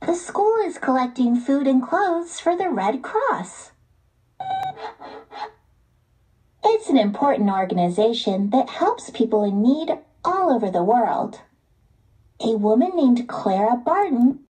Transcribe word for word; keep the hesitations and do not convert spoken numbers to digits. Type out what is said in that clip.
The school is collecting food and clothes for the Red Cross. It's an important organization that helps people in need all over the world. A woman named Clara Barton